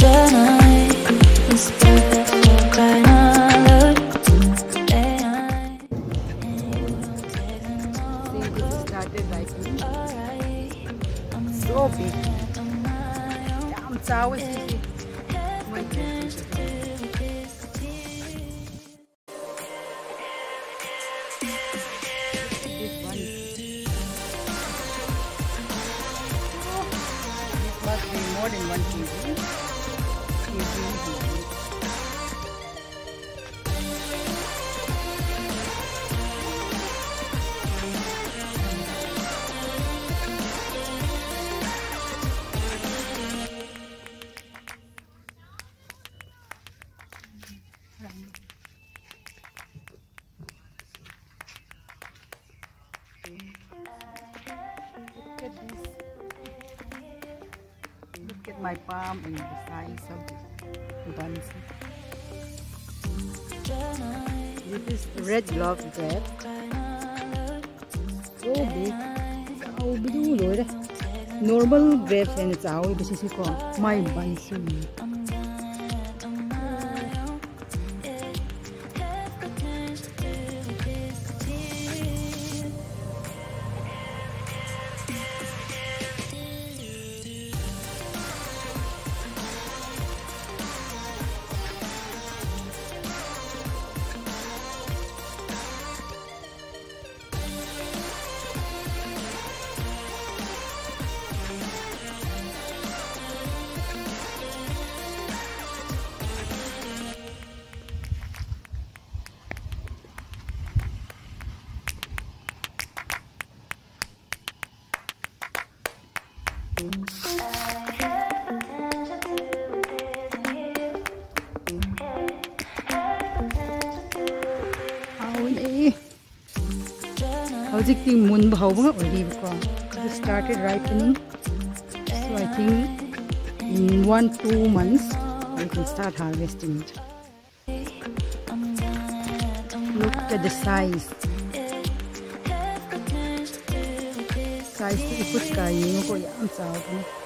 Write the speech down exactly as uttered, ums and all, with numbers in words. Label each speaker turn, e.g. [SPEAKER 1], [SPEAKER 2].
[SPEAKER 1] So big. Damn, it's always easy. Must be more than one kg. Look at this. Look at my palm and the size of the buns. This is red glove grape. So big. How big? Normal grapes and it's how this is called my buns. How's moon it started ripening, so I think in one two months we can start harvesting it. Look at the size. Size to iput kayo ko yan sa